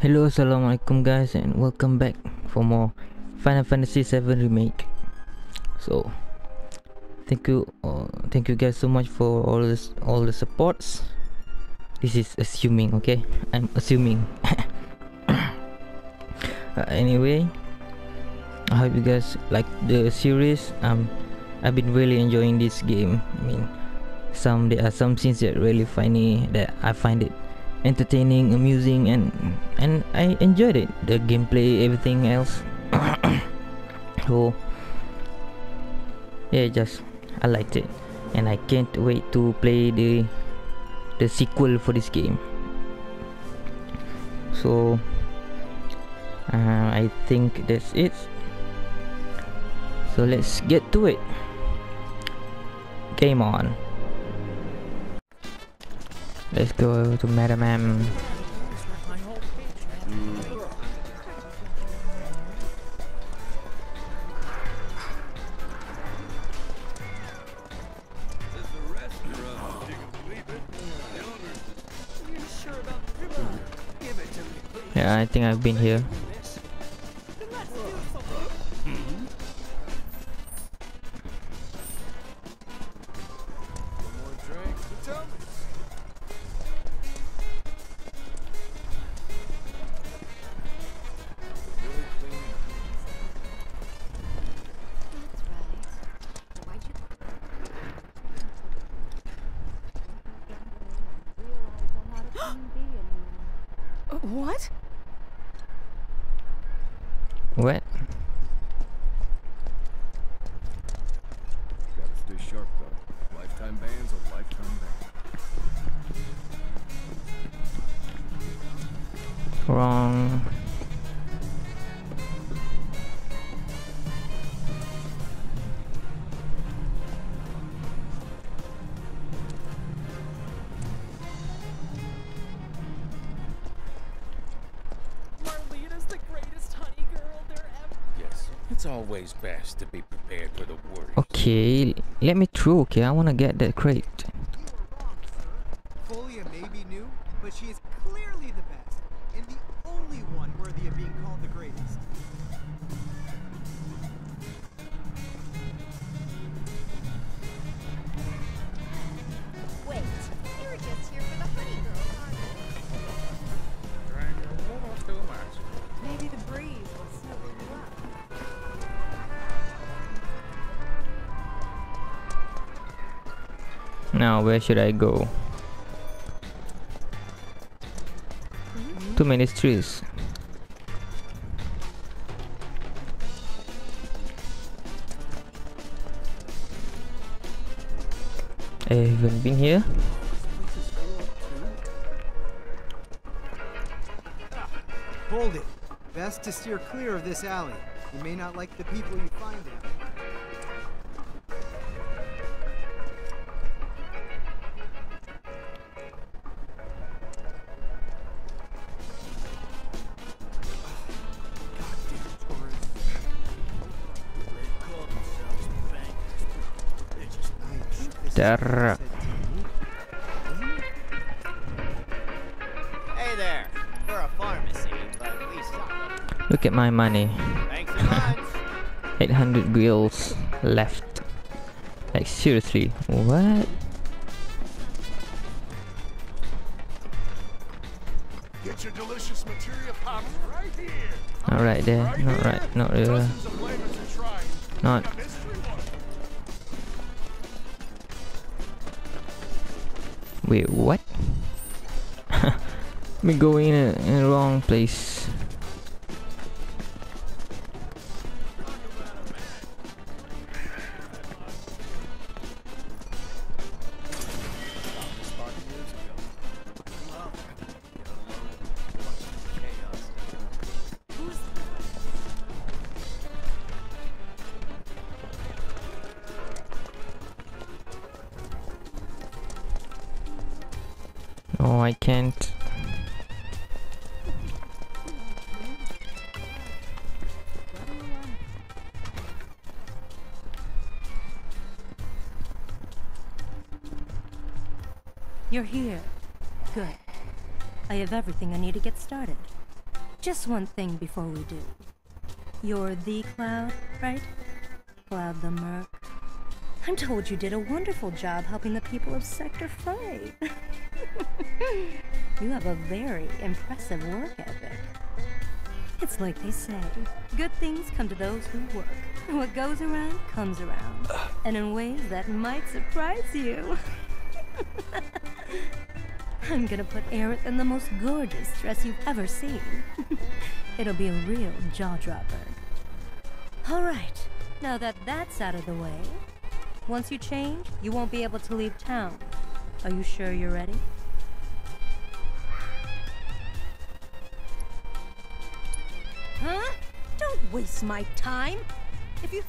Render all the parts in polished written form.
Hello, assalamualaikum guys, and welcome back for more Final Fantasy VII Remake. So, thank you guys so much for all the supports. This is assuming, okay? I'm assuming. Anyway, I hope you guys like the series. I've been really enjoying this game. I mean, there are some scenes that are really funny, that I find it entertaining, amusing, and I enjoyed it. The gameplay, everything else. So yeah, I liked it, and I can't wait to play the sequel for this game. So I think that's it. So let's get to it. Game on. Let's go to Madam. Yeah, I think I've been here. What? What? Gotta stay sharp though. Lifetime ban's a lifetime ban. Wrong. It's always best to be prepared for the worst. Okay, let me through. Okay, I wanna get that crate. Folia may be new, but she is clearly the best, and the only one worthy of being called the greatest. Wait, you were just here for the honey girls, aren't you? Drank a little too much. Maybe the breeze will snuggle you up. Now, where should I go? Too many streets. I haven't been here. Hold it. Best to steer clear of this alley. You may not like the people you find there. There. Hey there, we're a pharmacy, but we suck. Look at my money. Thanks for lunch. 800 grills left. Like seriously, what? Get your delicious materia pops right here. Not right there. Not right. Not there. Dozens of flavors to try. Not. A mystery one. Wait, what? Me going in the wrong place. Oh, I can't. You're here. Good. I have everything I need to get started. Just one thing before we do. You're the Cloud, right? Cloud the Merc. I'm told you did a wonderful job helping the people of Sector 5. You have a very impressive work ethic. It's like they say, good things come to those who work. What goes around comes around. And in ways that might surprise you. I'm gonna put Aerith in the most gorgeous dress you've ever seen. It'll be a real jaw-dropper. Alright, now that that's out of the way, once you change, you won't be able to leave town. Are you sure you're ready? Huh? Don't waste my time! If you...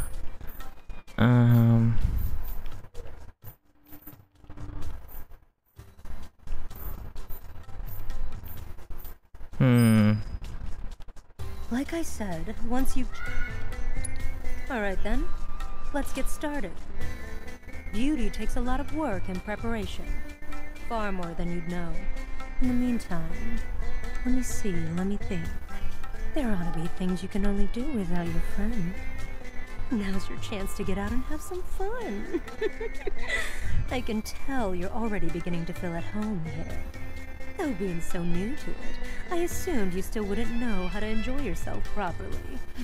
Like I said, once you... Alright then, let's get started. Beauty takes a lot of work and preparation. Far more than you'd know. In the meantime, let me see, let me think. There ought to be things you can only do without your friend. Now's your chance to get out and have some fun. I can tell you're already beginning to feel at home here. Though being so new to it, I assumed you still wouldn't know how to enjoy yourself properly.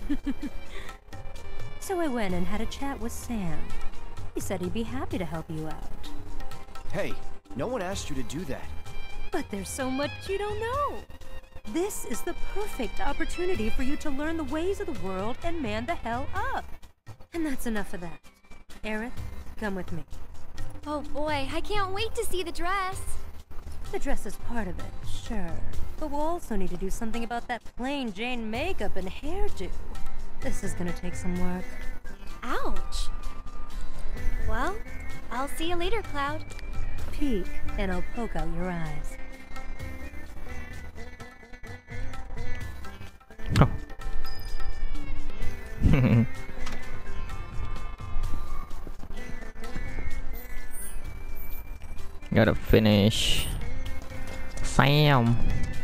So I went and had a chat with Sam. He said he'd be happy to help you out. Hey, no one asked you to do that. But there's so much you don't know. This is the perfect opportunity for you to learn the ways of the world and man the hell up. And that's enough of that. Aerith, come with me. Oh boy, I can't wait to see the dress. The dress is part of it, sure. But we'll also need to do something about that plain Jane makeup and hairdo. This is gonna take some work. Ouch. Well, I'll see you later, Cloud. Peek, and I'll poke out your eyes. Oh. Gotta finish Sam.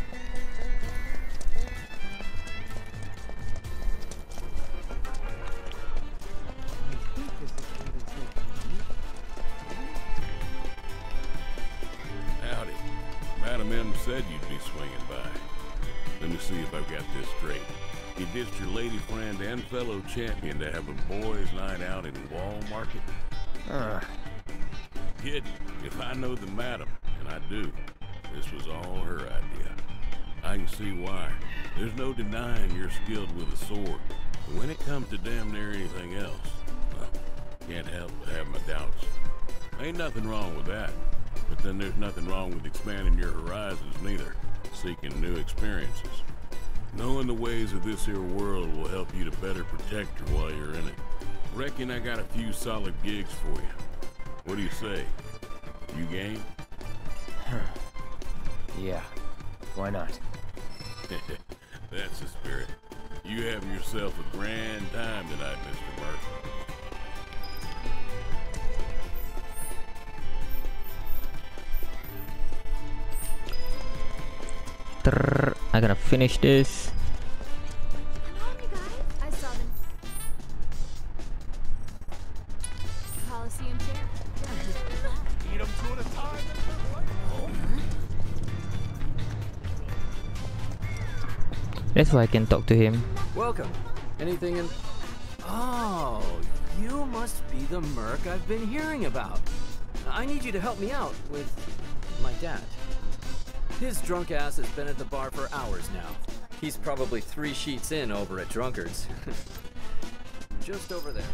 Howdy. Madam M said you'd be swinging by. Let me see if I've got this straight. You ditched your lady friend and fellow champion to have a boys' night out in Wall Market? Kidding. If I know the madam, and I do, this was all her idea. I can see why. There's no denying you're skilled with a sword. But when it comes to damn near anything else, well, can't help but have my doubts. Ain't nothing wrong with that. But then there's nothing wrong with expanding your horizons neither. Seeking new experiences. Knowing the ways of this here world will help you to better protect her while you're in it. Reckon I got a few solid gigs for you. What do you say? You game? Yeah, why not? That's the spirit. You have yourself a grand time tonight, Mr. Murphy. I gotta finish this. Come on, you guys. I saw them. Coliseum chair. Eat them two at a time. That's why I can talk to him. Welcome. Anything in... Oh, you must be the merc I've been hearing about. I need you to help me out with my dad. His drunk ass has been at the bar for hours now. He's probably 3 sheets in over at Drunkards. Just over there.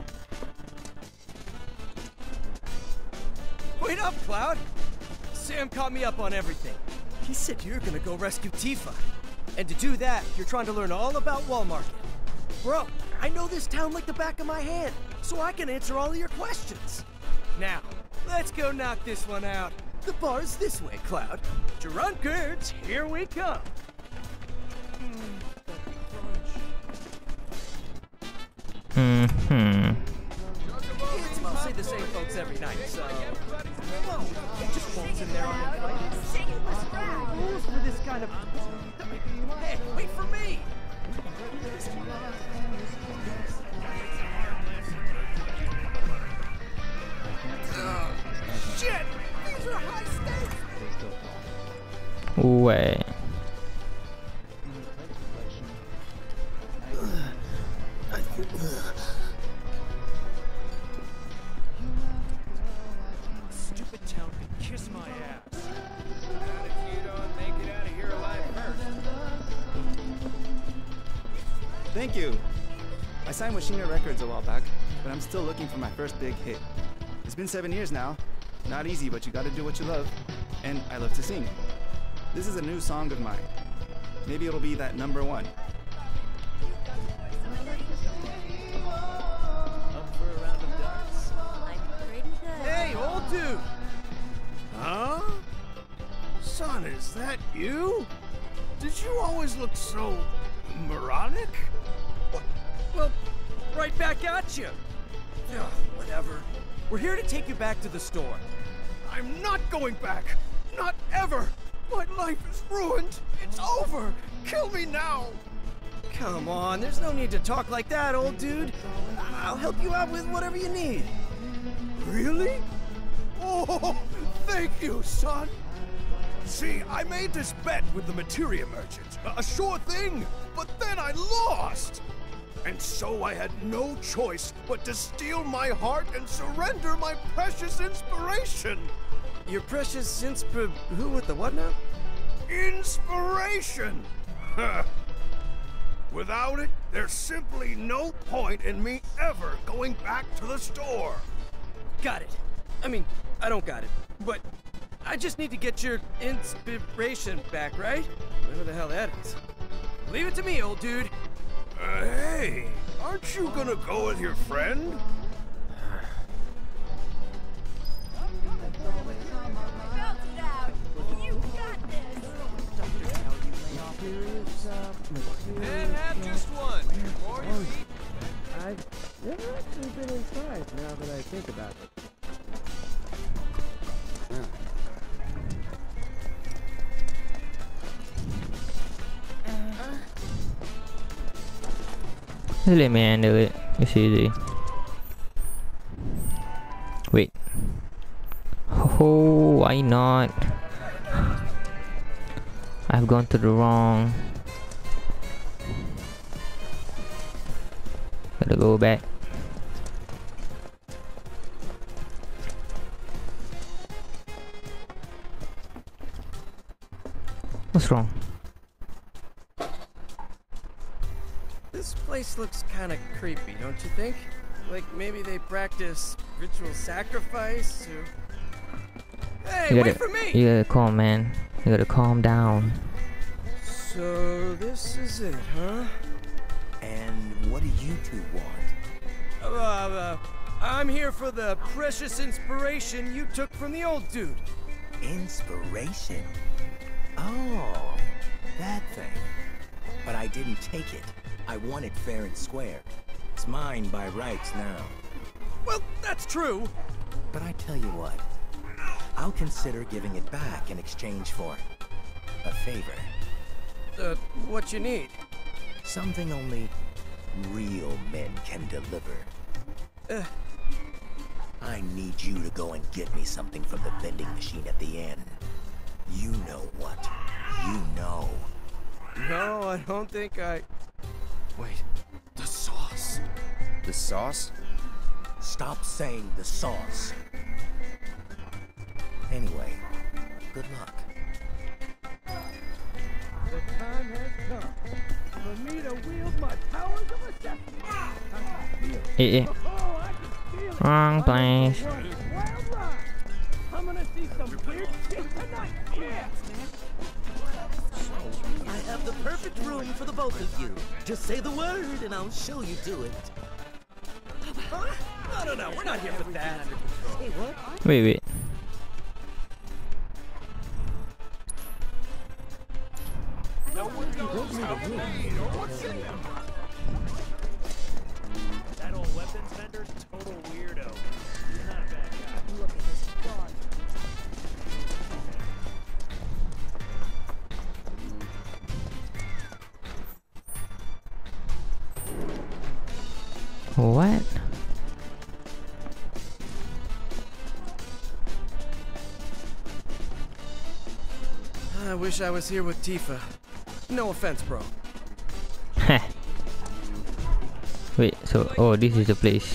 Wait up, Cloud! Sam caught me up on everything. He said you're gonna go rescue Tifa. And to do that, you're trying to learn all about Wall Market. Bro, I know this town like the back of my hand, so I can answer all of your questions. Now, let's go knock this one out. The bar's this way, Cloud. Drunkards, here we come. It's mostly the same folks every night, so Whoa, it just waltz in there on it, right? Rules for this kind of... Hey, wait for me! Shit! These are high stakes! Way. Stupid town can kiss my ass. Not if you don't make it out of here alive first. Thank you. I signed with Shinra Records a while back, but I'm still looking for my first big hit. It's been 7 years now. Not easy, but you gotta do what you love. And I love to sing. This is a new song of mine. Maybe it'll be that number one. Up for a round of darts? I'm pretty good. Hey, old dude! Huh? Son, is that you? Did you always look so... moronic? What? Well, right back at you. Ugh, whatever. We're here to take you back to the store. I'm not going back! Not ever! My life is ruined! It's over! Kill me now! Come on, there's no need to talk like that, old dude. I'll help you out with whatever you need. Really? Oh, thank you, son! See, I made this bet with the materia merchant. A sure thing, but then I lost! And so I had no choice but to steal my heart and surrender my precious inspiration! Your precious who with the what now? Inspiration! Huh. Without it, there's simply no point in me ever going back to the store. Got it. I mean, I don't got it, but I just need to get your inspiration back, right? Whatever the hell that is. Leave it to me, old dude. Hey, aren't you gonna go with your friend? And have just one. More you eat. I've never actually been inside now that I think about it. Let me handle it. It's easy. Wait. Oh, why not? I've gone to the wrong. Gotta go back. What's wrong? This place looks kind of creepy, don't you think? Like maybe they practice ritual sacrifice or... Hey, You wait for me! gotta calm, man. You gotta calm down. So this is it, huh? And what do you two want? I'm here for the precious inspiration you took from the old dude. Inspiration? Oh, that thing. But I didn't take it. I want it fair and square. It's mine by rights now. Well, that's true. But I tell you what, I'll consider giving it back in exchange for a favor. What you need? Something only real men can deliver. I need you to go and get me something from the vending machine at the inn. You know what? You know. No, I don't think I... Wait, the sauce. The sauce? Stop saying the sauce. Anyway, good luck. The time has come for me to wield my powers of assessment. Eh. Oh, I can feel it. Wrong place. Wild ride. I'm gonna see some weird shit tonight. Yeah. I have the perfect room for the both of you. Just say the word and I'll show you to it. Huh? No, we're not here for that. Hey, what? Wait. No one knows how to read or what's in them. That old weapons vendor's a total weirdo. He's not a bad guy. Look at his body. What? I wish I was here with Tifa. No offense, bro. Wait, so oh, this is the place.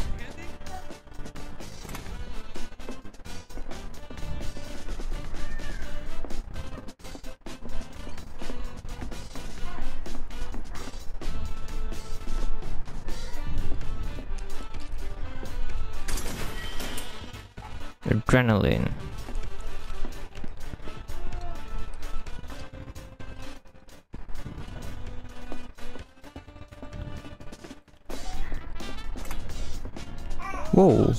Adrenaline. Whoa.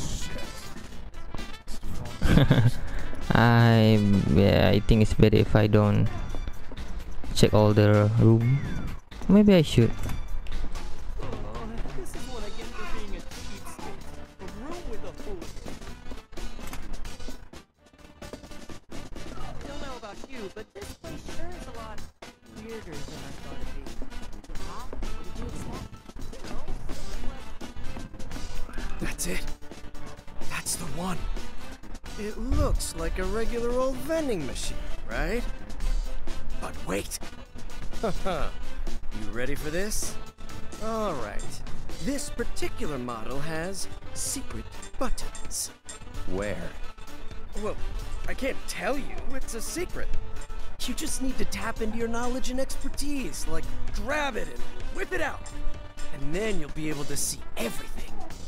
I think it's better if I don't check all the room. Maybe I should. This is what I get for being a cheapskate. A room with a hole. I don't know about you, but this place sure is a lot weirder than I thought it'd be. Huh? What did you expect? You know, That's it. That's the one. It looks like a regular old vending machine, right? But wait. You ready for this? All right. This particular model has secret buttons. Where? Well, I can't tell you. It's a secret. You just need to tap into your knowledge and expertise, like grab it and whip it out. And then you'll be able to see everything.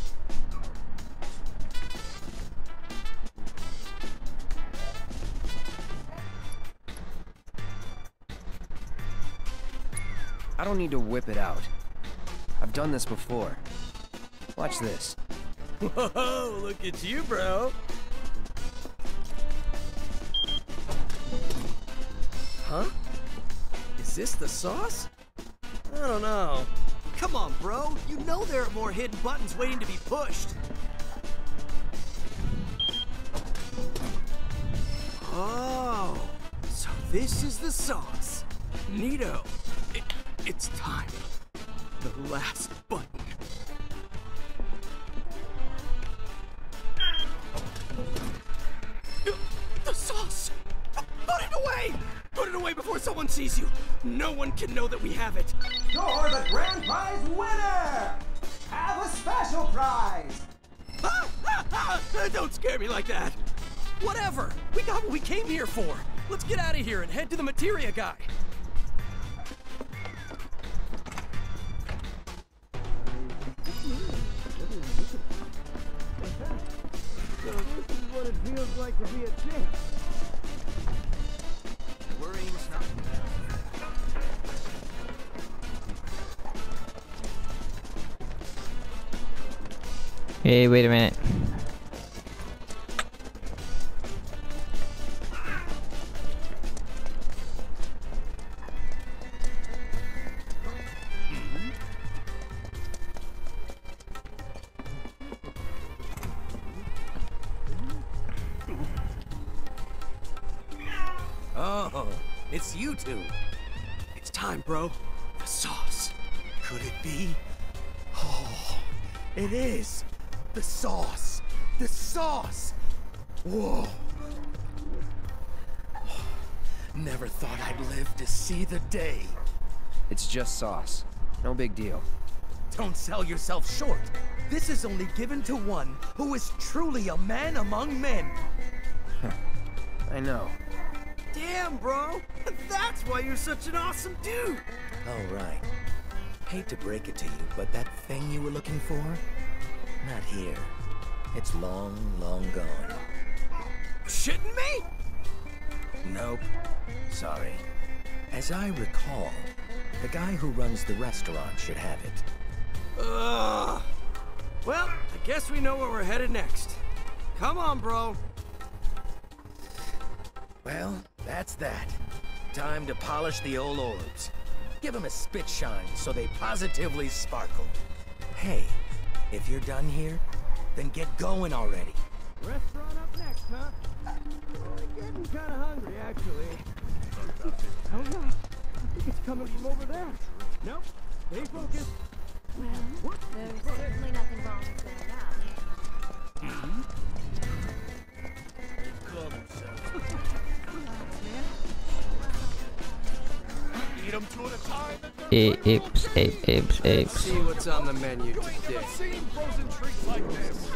I don't need to whip it out. I've done this before. Watch this. Whoa, look at you, bro. Huh? Is this the sauce? I don't know. come on, bro. You know there are more hidden buttons waiting to be pushed. Oh, so this is the sauce. Neato. It's time. The last button. The sauce! Put it away! Put it away before someone sees you! No one can know that we have it! You're the grand prize winner! Have a special prize! Don't scare me like that! Whatever! We got what we came here for! Let's get out of here and head to the materia guy! So this is what it feels like to be a champ. Worrying's not. Hey, wait a minute. Oh, it's you two. It's time, bro. The sauce. Could it be? Oh, it is. The sauce. The sauce. Whoa. Never thought I'd live to see the day. It's just sauce. No big deal. Don't sell yourself short. This is only given to one who is truly a man among men. I know. Damn, bro! That's why you're such an awesome dude! All right. Hate to break it to you, but that thing you were looking for? Not here. It's long, long gone. Shitting me? Nope. Sorry. As I recall, the guy who runs the restaurant should have it. Well, I guess we know where we're headed next. Come on, bro. Well, that's that. Time to polish the old orbs. Give them a spit shine so they positively sparkle. Hey, if you're done here, then get going already. Restaurant up next, huh? Getting kind of hungry, actually. Oh no, I think it's coming from over there. Nope, stay focused. There's certainly nothing wrong with going out. Call themselves. Eat them two at a time. Apes, apes, apes. See what's on the menu today. Seen frozen treats like this.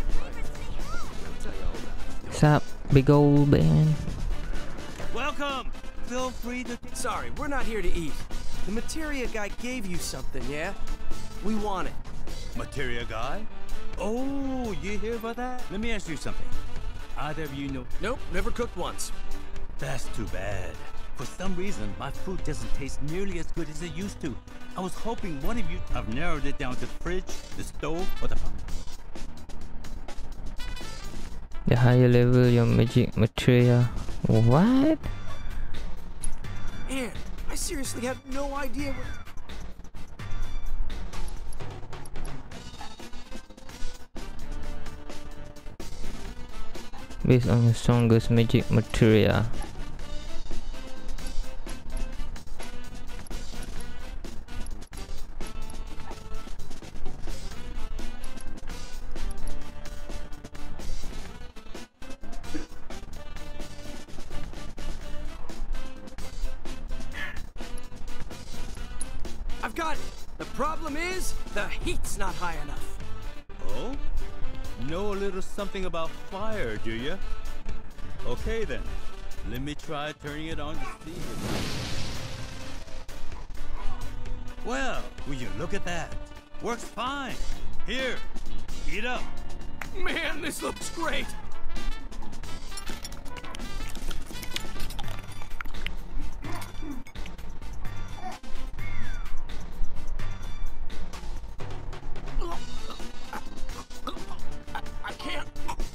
What's up, big old man? Welcome! Feel free to... Sorry, we're not here to eat. The materia guy gave you something, yeah? We want it. Materia guy? Oh, you here for that? Let me ask you something. Either of you know... Nope, never cooked once. That's too bad. For some reason, my food doesn't taste nearly as good as it used to. I was hoping one of you have narrowed it down to the fridge, the stove, or the... The higher level your magic material. What? Man, I seriously have no idea what... Based on your strongest magic material. I've got it! The problem is, the heat's not high enough. Oh? Know a little something about fire, do you? Okay then. Let me try turning it on to see if... Well, will you look at that? Works fine. Here, eat up. Man, this looks great! I can't...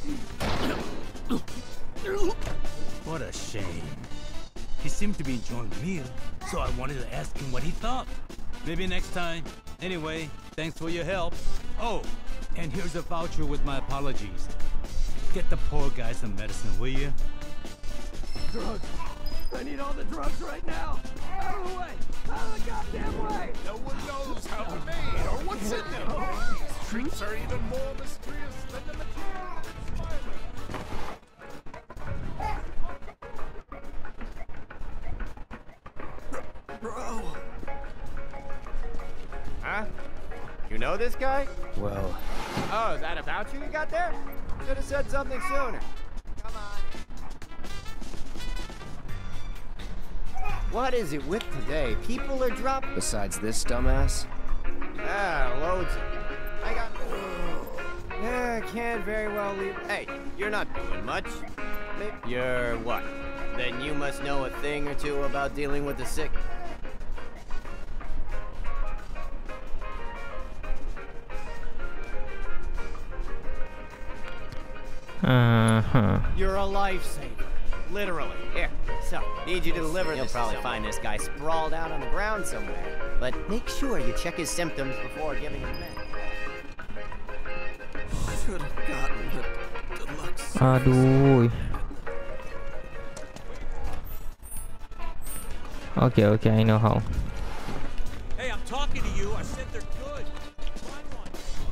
What a shame. He seemed to be enjoying the meal, so I wanted to ask him what he thought. Maybe next time. Anyway, thanks for your help. Oh, and here's a voucher with my apologies. Get the poor guy some medicine, will you? Drugs. I need all the drugs right now. Out of the way. Out of the goddamn way. No one knows how they're made or what's in them. These treats are even more mysterious than the material inspired. Bro. Huh? You know this guy? Well... Oh, is that a voucher you got there? Should have said something sooner. Come on. What is it with today? People are dropping. Besides this dumbass? Ah, loads of... I got... Yeah, I can't very well leave... Hey, you're not doing much. You're what? Then you must know a thing or two about dealing with the sick. You're a lifesaver. Literally. Here, so, need you to deliver this. You'll probably find this guy sprawled out on the ground somewhere. But make sure you check his symptoms before giving him meds. Should have gotten the deluxe. Aduh. Okay, okay, I know how. Hey, I'm talking to you. I said they're good. Find one.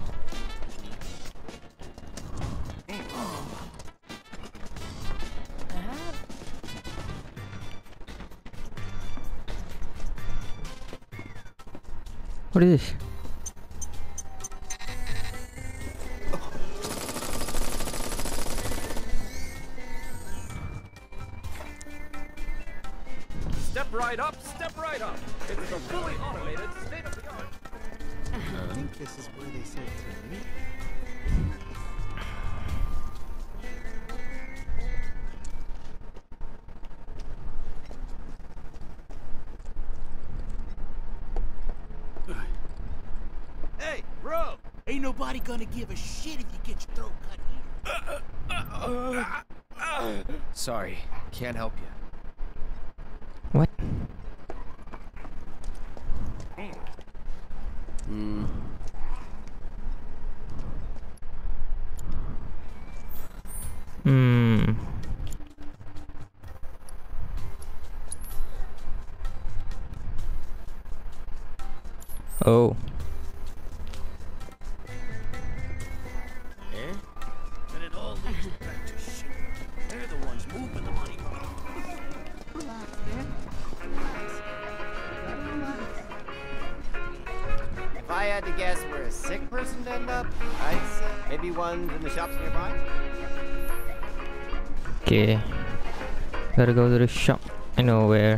What is this? Step right up, step right up. It's a fully automated, state-of-the-art. I think this is where they said to meet. Hey, bro! Ain't nobody gonna give a shit if you get your throat cut here. Sorry, can't help you. What? Oh. I had to guess where a sick person'd end up, I'd say maybe one's in the shops nearby. Okay. Gotta go to the shop. I know where.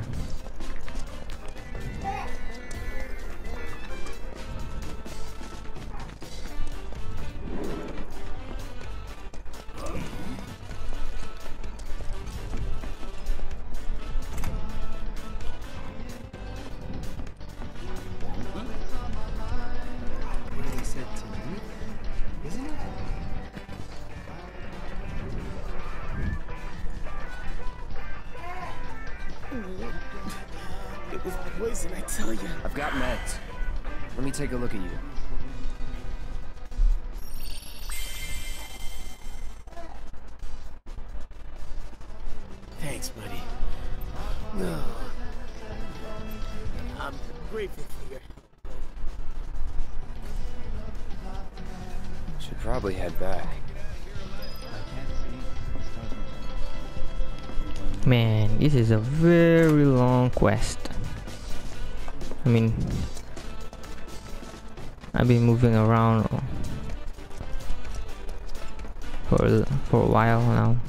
It was poison, I tell you. I've got meds. Let me take a look at you. Thanks, buddy. No. I'm grateful for your help. Should probably head back. Man, this is a very long quest. I mean, I've been moving around for a while now.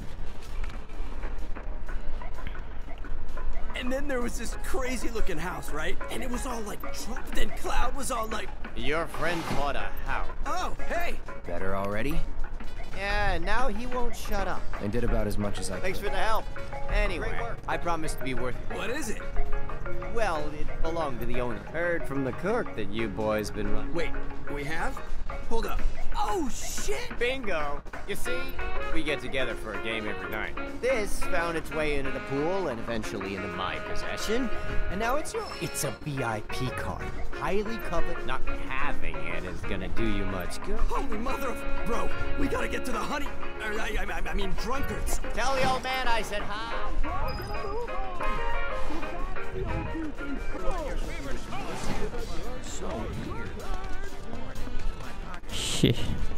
And then there was this crazy looking house, right? And it was all like Trump. Then Cloud was all like, Your friend bought a house. oh, hey. Better already? Yeah, now he won't shut up. I did about as much as I Thanks could. for the help. Anyway, I promised to be worth it. What is it? Well, it belonged to the owner. Heard from the cook that you boys been running. Wait, we have? Hold up. Oh, shit! Bingo! You see, we get together for a game every night. This found its way into the pool and eventually into my possession, and now it's yours. It's a VIP card. Highly coveted. Not having it is gonna do you much good. Holy mother of... Bro, we gotta get to the honey... I mean, drunkards. Tell the old man I said hi. So weird. Shit.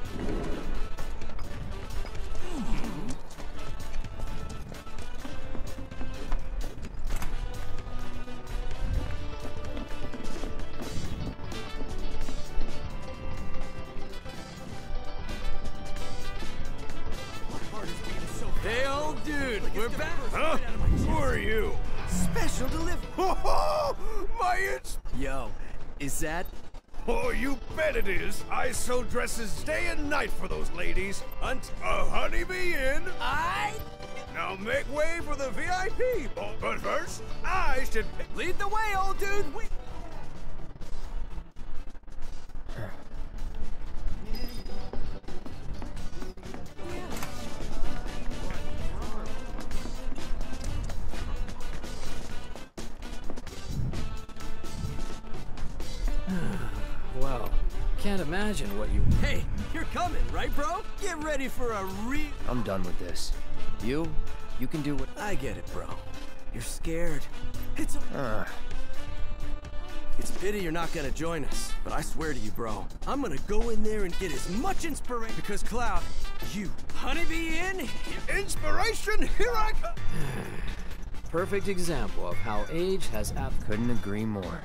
Hey, old dude, we're back. Huh? Who are you? Special delivery. My it's... Yo, is that... Oh, you bet it is. I sew dresses day and night for those ladies. Hunt a honeybee in. Now make way for the VIP. But first, I should... Lead the way, old dude. Well, can't imagine what you... Hey, you're coming, right, bro? Get ready for a I'm done with this. You can do what... I get it, bro. You're scared. It's a... It's a pity you're not gonna join us, but I swear to you, bro, I'm gonna go in there and get as much inspiration because Cloud, you honeybee in... Inspiration, here I come! Perfect example of how age has Couldn't agree more.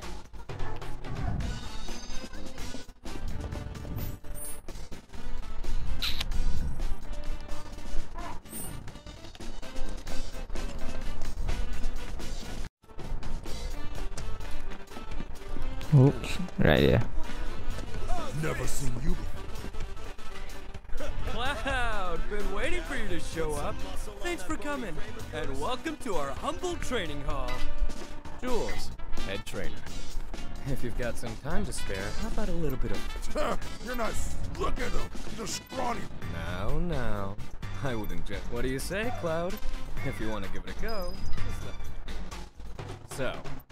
Oops, right there. Never seen you before. Cloud, been waiting for you to show up. Thanks for coming, and welcome to our humble training hall. Jules, head trainer. If you've got some time to spare, how about a little bit of... You're not... Look at him. He's a scrawny... No. I wouldn't just... What do you say, Cloud? If you want to give it a go. So...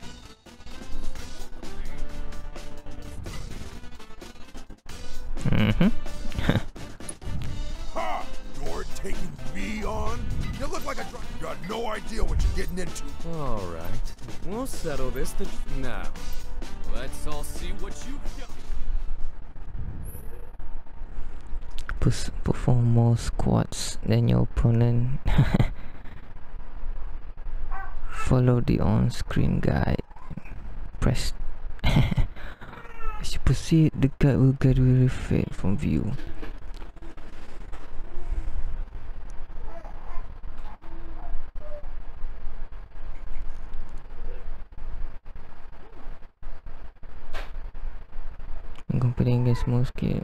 Ha! You're taking me on? You look like a drunk. You got no idea what you're getting into. All right. We'll settle this now. Let's all see what you got. Perform more squats than your opponent. Follow the on-screen guide. Press As you proceed, the guide will gradually fade from view. Competing against small scale.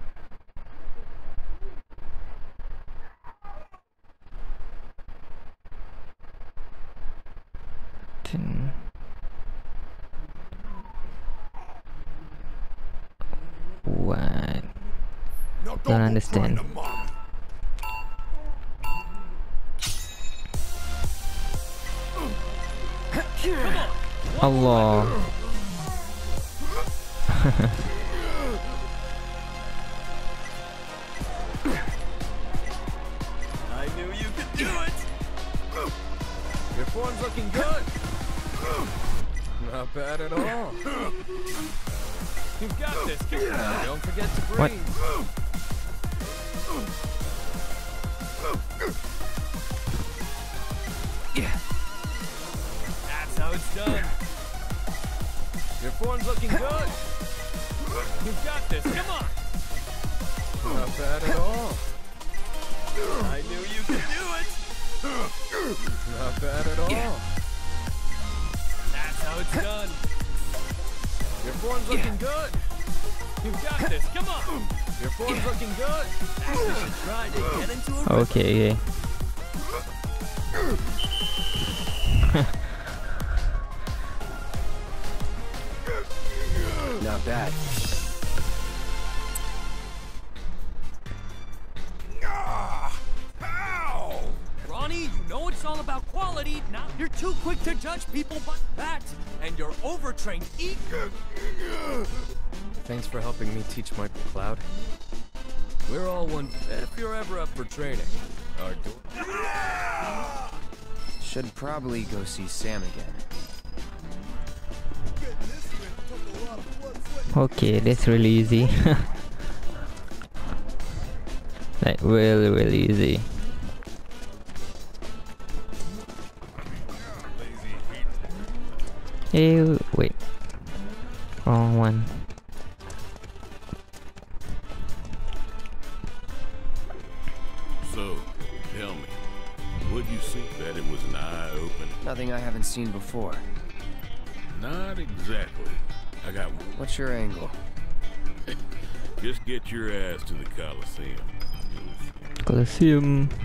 What? Don't understand. Allah. I knew you could do it. Your form's looking good. Not bad at all. You've got this. Come on now. Don't forget to breathe. Yeah. That's how it's done. Your form's looking good. You've got this. Come on. Not bad at all. I knew you could do it. Not bad at all. That's how it's done. Your form's looking good. You've got this. Come on. Your form's looking good. You should try to get into a rhythm. Okay. Not bad. Ronnie, you know it's all about quality. Now you're too quick to judge people by that, and you're overtrained. Thanks for helping me teach my Cloud. We're all one. If you're ever up for training, our door. Should probably go see Sam again. Okay, that's really easy. Like really easy. Hey, wait. Wrong one. So, tell me, what'd you see that it was an eye-opener? Nothing I haven't seen before. Not exactly. I got one. What's your angle? Just get your ass to the Coliseum. Coliseum.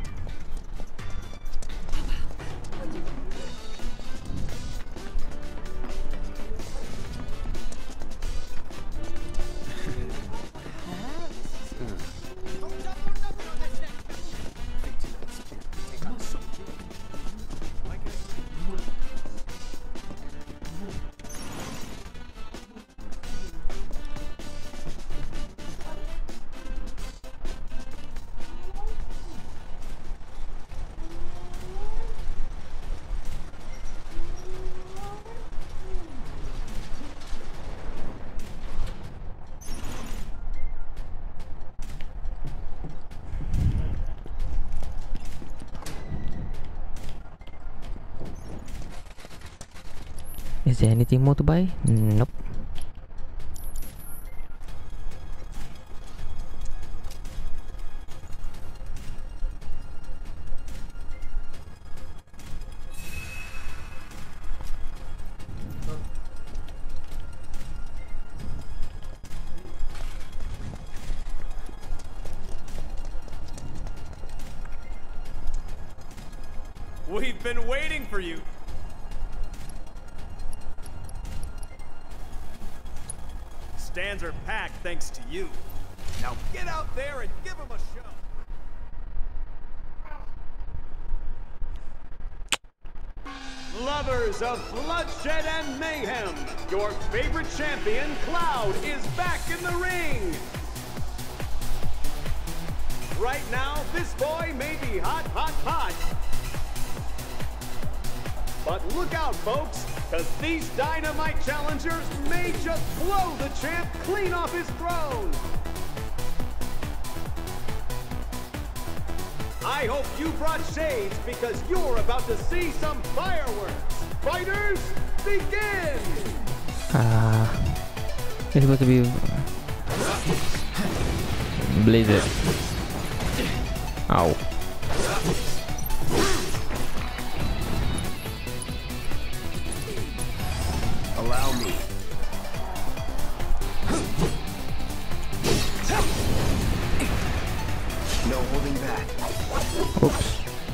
Is there anything more to buy? Nope. We've been waiting for you. Stands are packed thanks to you. Now get out there and give them a show. Lovers of bloodshed and mayhem, your favorite champion, Cloud, is back in the ring. Right now, this boy may be hot. But look out, folks, because these dynamite challengers may just blow the champ clean off his throne. I hope you brought shades because you're about to see some fireworks. Fighters, begin! It's supposed to be Blizzard. Ow. Allow me. No holding back. Oops.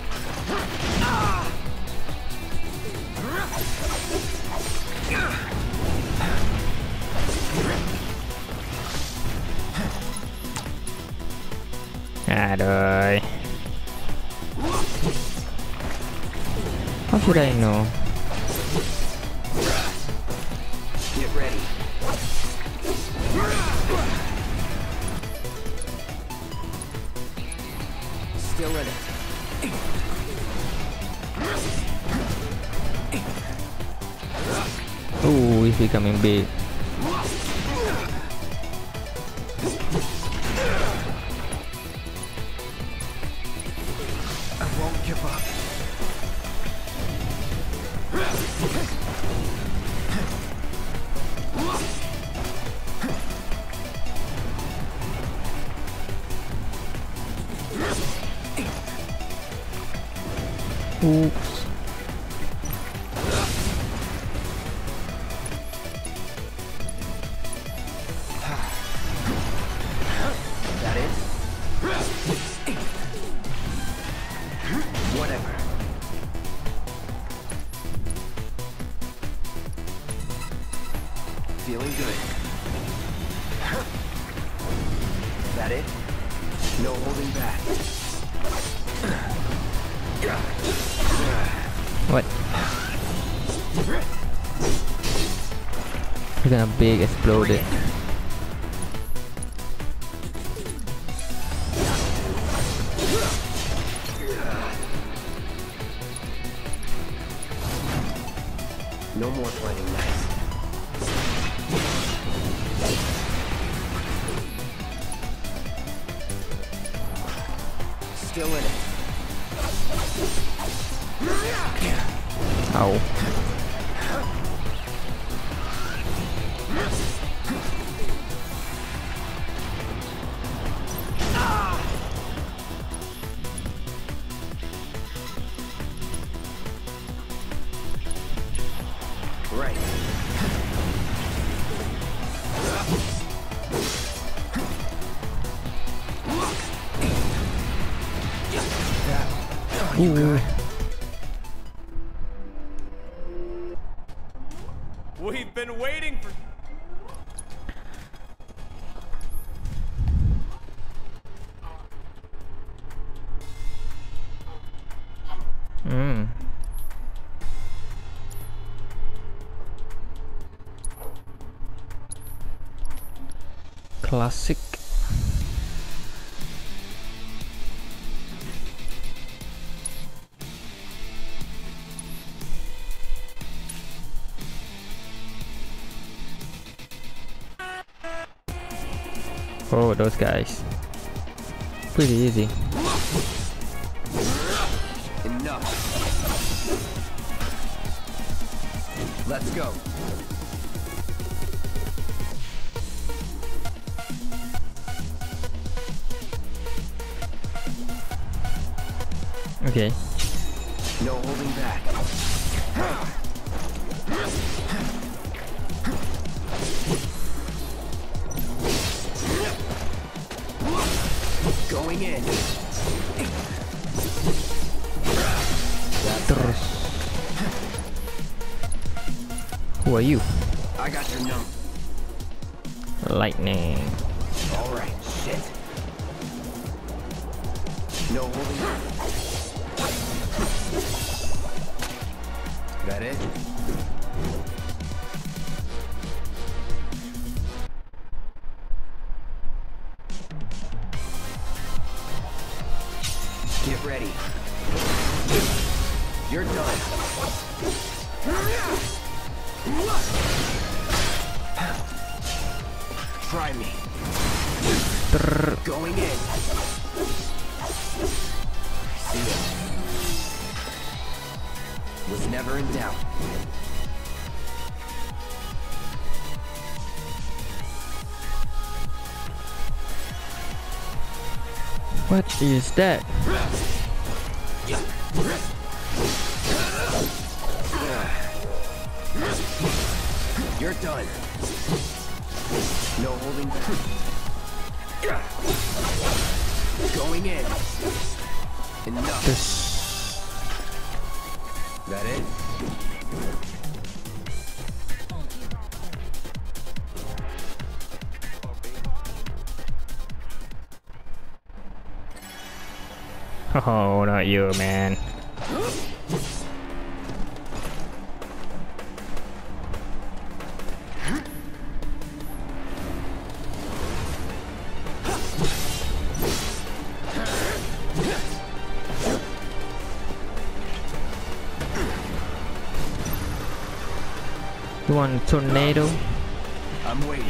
Aduh. How should I know? Get ready. Still in it. Oh, he's becoming big. I won't give up. Oops. That it? Whatever. Feeling good. That it? No holding back. What? He's gonna big exploded. No more playing nice. Still in it. Ow. Right. Ooh. We've been waiting for... Classic. Oh, those guys. Pretty easy. Enough. Let's go. Okay. No holding back. Going in. Who are you? I got your number. Lightning. All right, shit. No holding back. That it? Get ready. You're done. Try me. Going in. See ya. Was never in doubt. What is that? You're done. No holding back. Going in. Enough. That it? Oh, not you, man. You want a tornado? I'm waiting.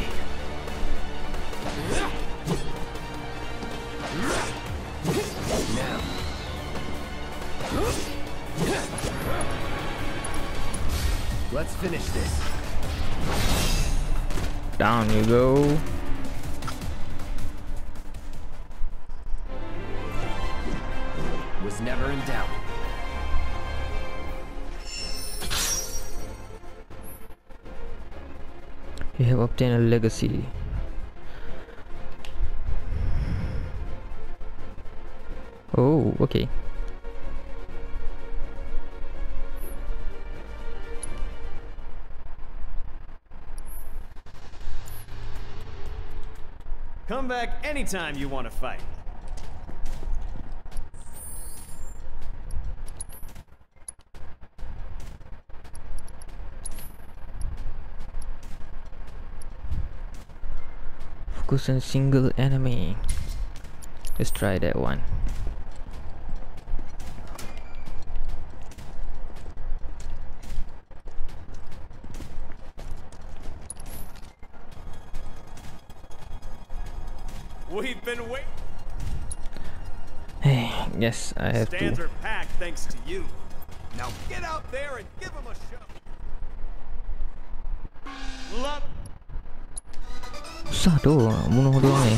Now. Let's finish this. Down you go. Was never in doubt. You have obtained a legacy. Oh, okay. Come back anytime you want to fight. Focus on single enemy. Let's try that one. We've been waiting. Hey, yes, I have Stands to. are packed thanks to you. Now get out there and give them a show. Love. Susah tu bunuh dia orang ni.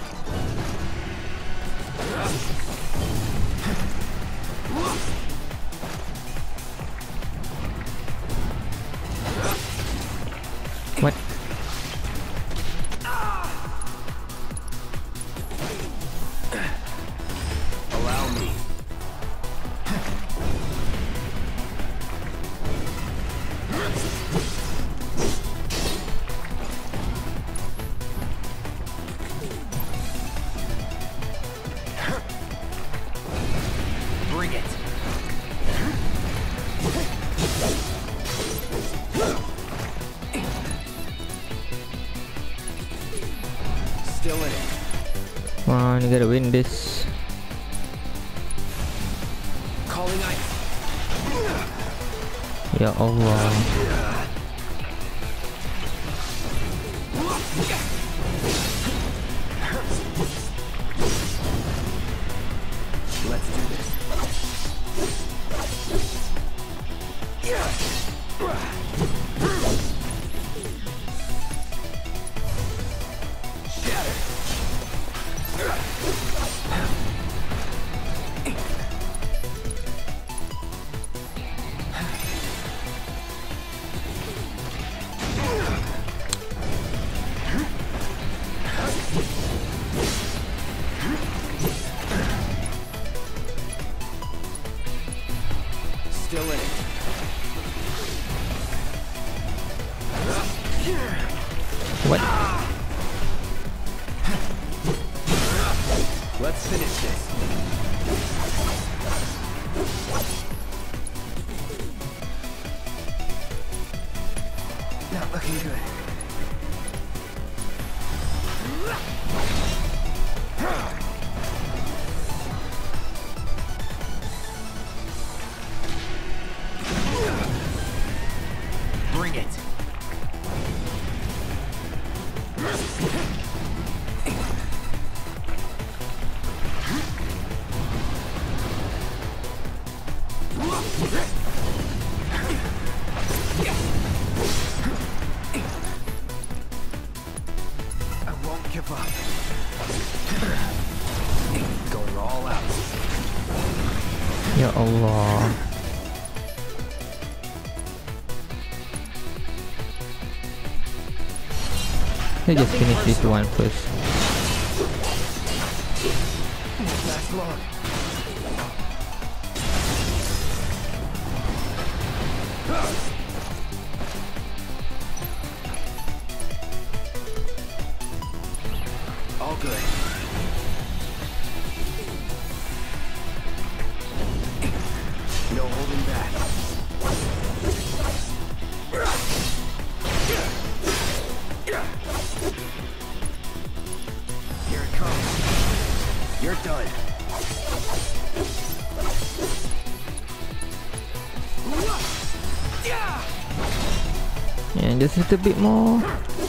What? Allow me. Bring it. Still in it. Come on, you gotta win this. Calling ice. Ya Allah. Let's do this. Shatter. Still in it. What? Let's finish this. Not looking good. Bring it. I won't give up. Going Ya Allah. Let's just finish this one first. Last long. All good. No holding back. Here it comes. You're done. And just a little bit more.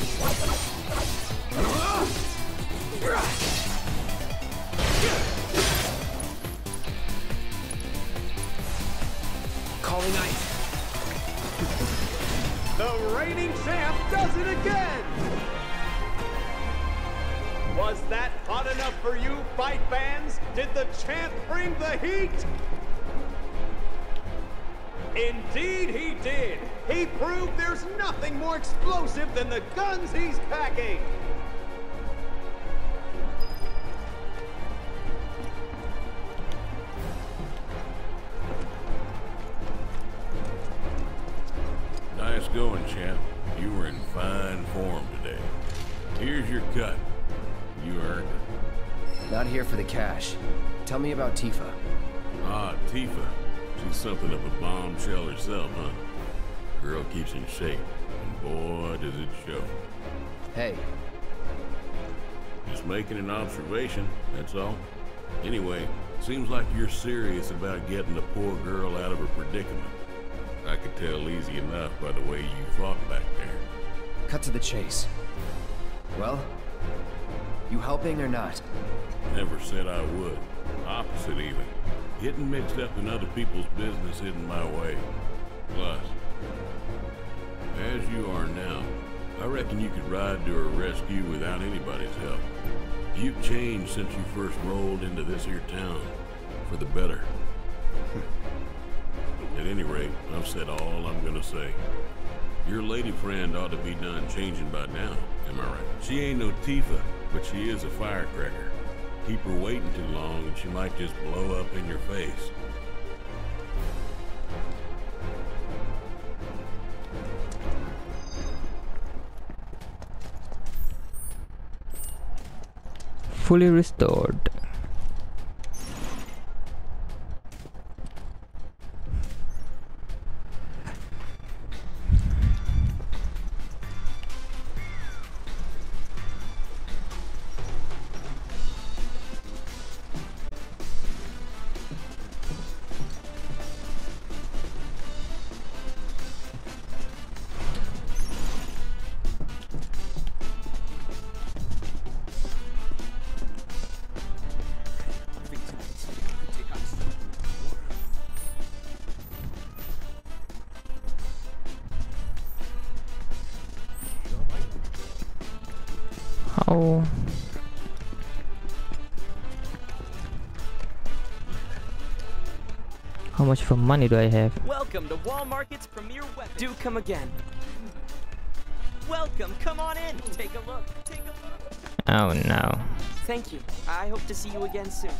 Calling ice. The reigning champ does it again! Was that hot enough for you, fight fans? Did the champ bring the heat? Indeed he did! He proved there's nothing more explosive than the guns he's packing! Nice going, champ. You were in fine form today. Here's your cut. You earned it. Not here for the cash. Tell me about Tifa. Ah, Tifa. She's something of a bombshell herself, huh? Girl keeps in shape, and boy, does it show. Hey. Just making an observation, that's all. Anyway, seems like you're serious about getting the poor girl out of her predicament. I could tell easy enough by the way you fought back there. Cut to the chase. Well, you helping or not? Never said I would. Opposite even. Getting mixed up in other people's business isn't my way. Plus, as you are now, I reckon you could ride to her rescue without anybody's help. You've changed since you first rolled into this here town. For the better. At any rate, I've said all I'm gonna say. Your lady friend ought to be done changing by now, am I right? She ain't no Tifa, but she is a firecracker. Keep her waiting too long and she might just blow up in your face. Fully restored. How much for money do I have? Welcome to Wall Market's premier weapon. Do come again. Welcome, come on in. Take a look. Take a look. Oh no. Thank you. I hope to see you again soon.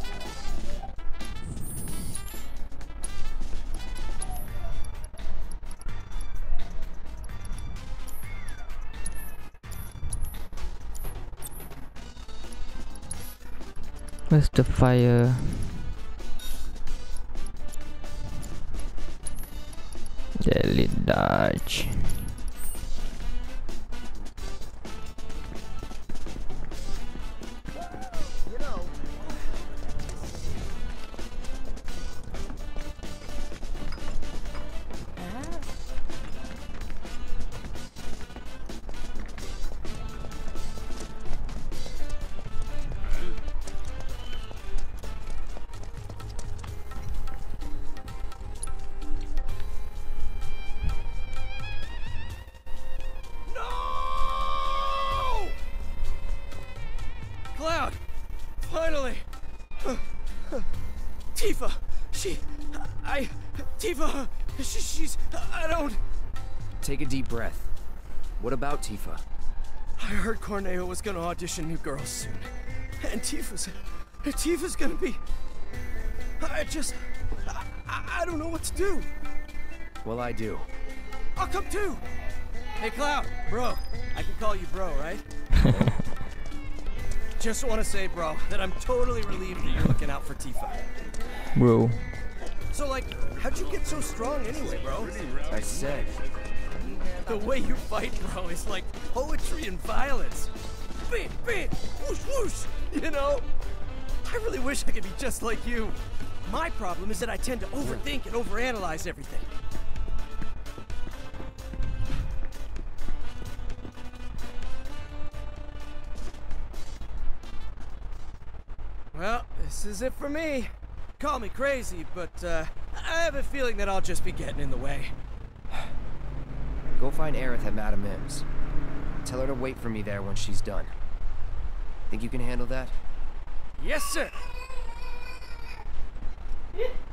Where's the fire? Jelly dodge. Tifa, I don't... Take a deep breath. What about Tifa? I heard Corneo was gonna audition new girls soon. And Tifa's gonna be... I don't know what to do. Well, I do. I'll come too. Hey, Cloud, bro. I can call you bro, right? Just want to say, bro, that I'm totally relieved that you're looking out for Tifa. Bro. So, like, how'd you get so strong anyway, bro? I said. The way you fight, bro, is like poetry and violence. Bam, bam, whoosh, whoosh, you know? I really wish I could be just like you. My problem is that I tend to overthink and overanalyze everything. Well, this is it for me. Call me crazy, but I have a feeling that I'll just be getting in the way. Go find Aerith at Madame M's. Tell her to wait for me there when she's done. Think you can handle that? Yes, sir.